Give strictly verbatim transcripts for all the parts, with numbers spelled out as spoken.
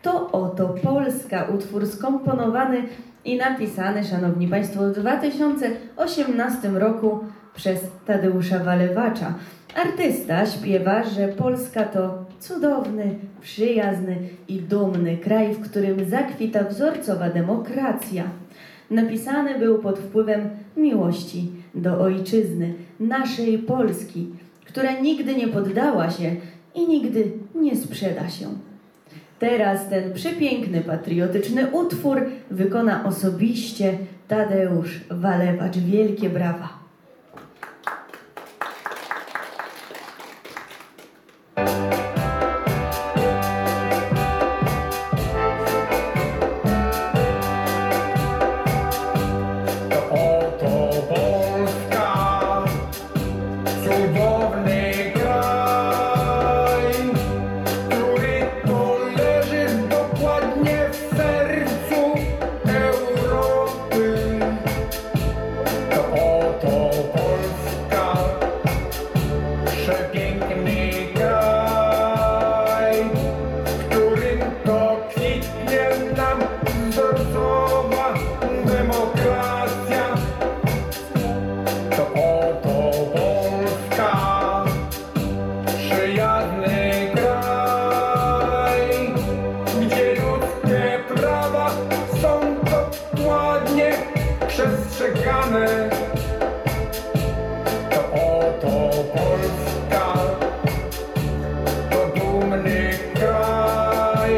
To oto Polska, utwór skomponowany i napisany, szanowni państwo, w dwa tysiące osiemnastym roku przez Tadeusza Walewacza. Artysta śpiewa, że Polska to cudowny, przyjazny i dumny kraj, w którym zakwita wzorcowa demokracja. Napisany był pod wpływem miłości do ojczyzny, naszej Polski, która nigdy nie poddała się i nigdy nie sprzeda się. Teraz ten przepiękny, patriotyczny utwór wykona osobiście Tadeusz Walewacz. Wielkie brawa! Przestrzegane. To oto Polska, to dumny kraj,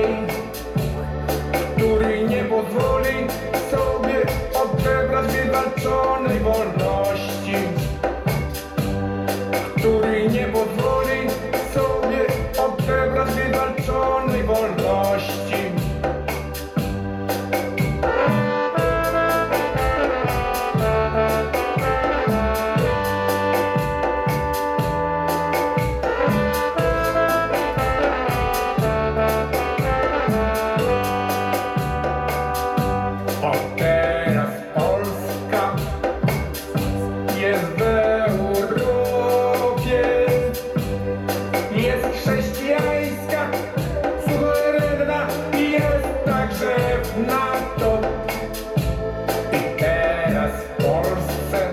który nie pozwoli sobie odebrać wywalczonej wolności, który nie pozwoli sobie odebrać wywalczonej wolności. NATO. I teraz w Polsce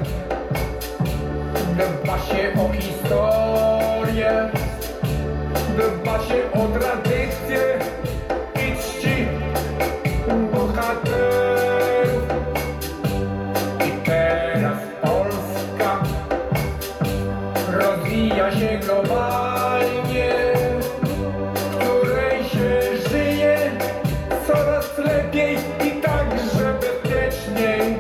dba się o historię, dba się o tradycję i czci bohaterów. I teraz Polska rozwija się globalnie, w której się żyje coraz lepiej i także bezpieczniej.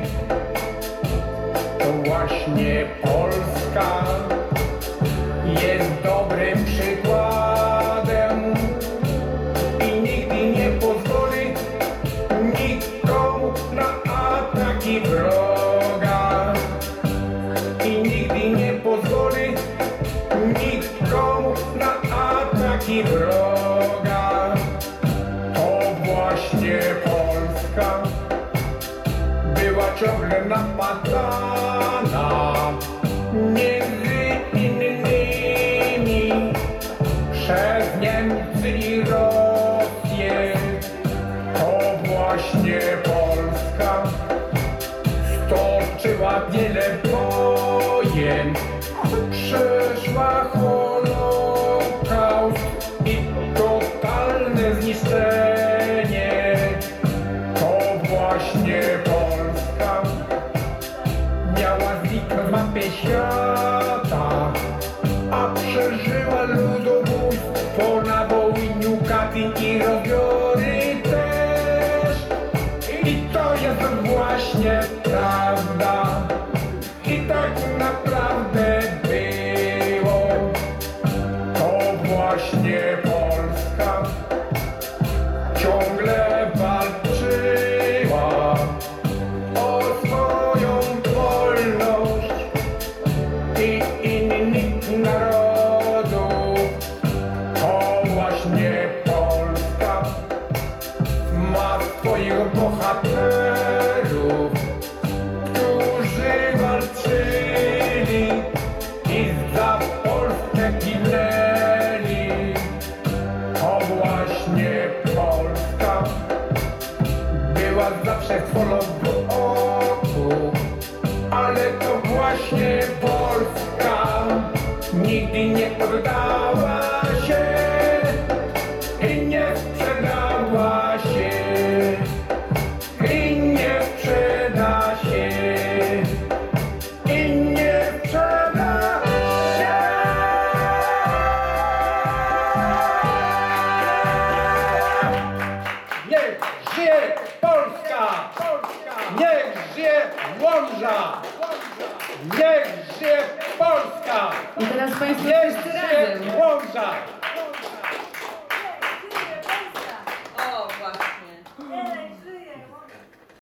To właśnie Polska jest dobrym przykładem i nigdy nie pozwoli nikomu na ataki wroga. I nigdy nie pozwoli nikomu na ataki wroga. Właśnie Polska była ciągle napadana, między innymi przez Niemcy i Rosję. To właśnie Polska stoczyła wiele wojen, przeszła Holokaust i totalne zniszczenie. To właśnie Polska miała zniknąć z mapy świata, a przeżyła ludobójstwo na Wołyniu, Katyn i rozbiory też. I to jest właśnie prawda. I tak naprawdę było. To właśnie Polska ciągle walczyła o swoją wolność i innych narodów. To właśnie Polska ma swoich bohaterów, którzy walczyli i za Polskę ginęli. To właśnie Polska przed twoją oczu. Ale to właśnie Polska nigdy nie poddała się i nie sprzedała się, i nie sprzeda się, i nie sprzeda się. Niech żyje Polska! Niech żyje Łomża! Niech żyje Polska! I teraz Państwo Niech wszyscy żyje razem. Łomża!